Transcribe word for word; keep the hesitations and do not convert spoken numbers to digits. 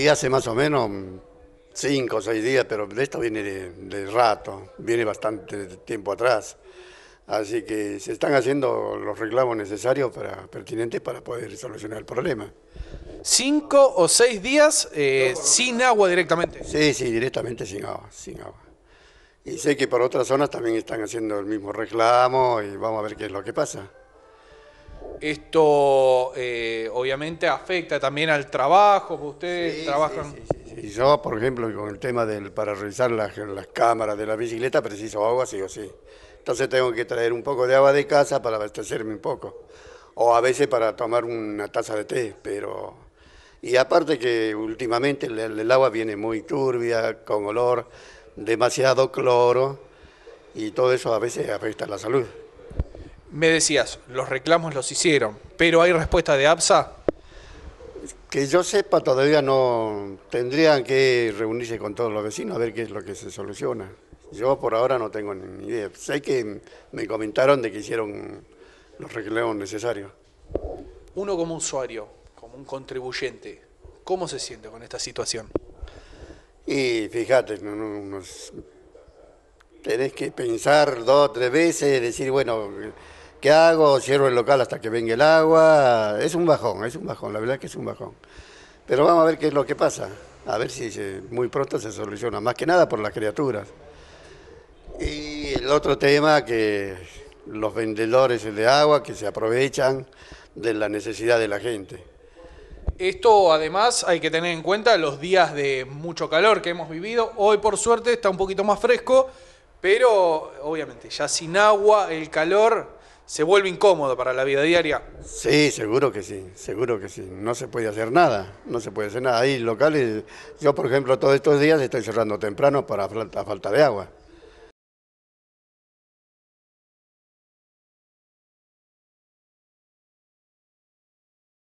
Y hace más o menos cinco o seis días, pero esto viene de, de rato, viene bastante tiempo atrás. Así que se están haciendo los reclamos necesarios para, pertinentes para poder solucionar el problema. Cinco o seis días eh, sin agua directamente. Sí, sí, directamente sin agua, sin agua. Y sé que por otras zonas también están haciendo el mismo reclamo y vamos a ver qué es lo que pasa. Esto eh, obviamente afecta también al trabajo, porque ustedes Sí, trabajan... sí, sí, sí, sí. Yo, por ejemplo, con el tema del para revisar las, las cámaras de la bicicleta, preciso agua sí o sí. Entonces tengo que traer un poco de agua de casa para abastecerme un poco. O a veces para tomar una taza de té, pero... Y aparte que últimamente el, el agua viene muy turbia, con olor, demasiado cloro, y todo eso a veces afecta a la salud. Me decías, los reclamos los hicieron, pero ¿hay respuesta de APSA? Que yo sepa, todavía no tendrían que reunirse con todos los vecinos a ver qué es lo que se soluciona. Yo por ahora no tengo ni idea. Sé que me comentaron de que hicieron los reclamos necesarios. Uno como usuario, como un contribuyente, ¿cómo se siente con esta situación? Y fíjate, no, no, no, tenés que pensar dos o tres veces, decir, bueno, ¿qué hago? Cierro el local hasta que venga el agua. Es un bajón, es un bajón, la verdad que es un bajón. Pero vamos a ver qué es lo que pasa. A ver si se, muy pronto se soluciona, más que nada por las criaturas. Y el otro tema, que los vendedores de agua que se aprovechan de la necesidad de la gente. Esto además hay que tener en cuenta los días de mucho calor que hemos vivido. Hoy por suerte está un poquito más fresco, pero obviamente ya sin agua el calor se vuelve incómodo para la vida diaria. Sí, seguro que sí, seguro que sí. No se puede hacer nada, no se puede hacer nada. Hay locales, yo por ejemplo todos estos días estoy cerrando temprano para falta, falta de agua.